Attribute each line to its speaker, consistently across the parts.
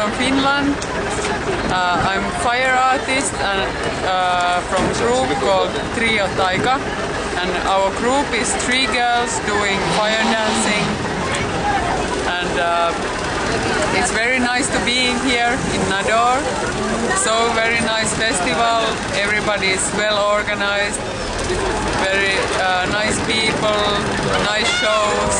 Speaker 1: from Finland. I'm fire artist and from a group called Trio Taika, and our group is 3 girls doing fire dancing, and it's very nice to be here in Nador. So very nice festival, everybody is well organized, very nice people, nice shows.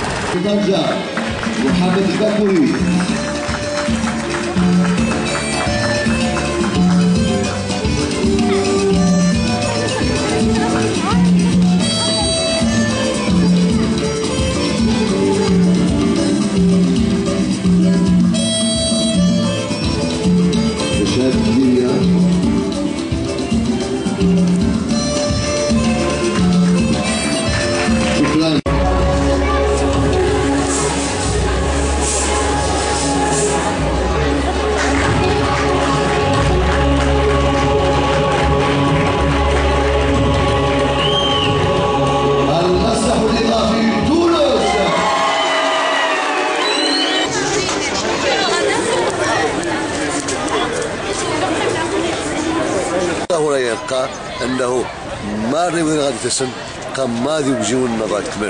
Speaker 2: هو يبقى أنه ماري وين غادي تسن قمادي وجيو النضال كبير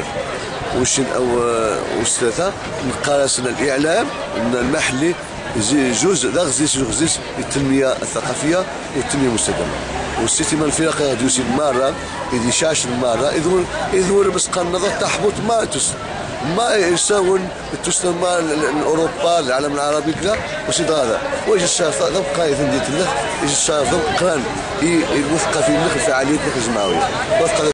Speaker 2: والثلاثة نقارسنا الإعلام المحلي جزء لا غزيس التنمية الثقافية والتنمية المستدامة والسيتيما الفرق غادي يسير مرة إذا شاش المرة إذا بس قال النظر تحبط ما يساون تسلم أوروبا العالم العربي كذا وسيد هذا واش الشاف ذا بقى يفندي تله ايش الشاف ذا قران المثقفين في فعاليات الجماويه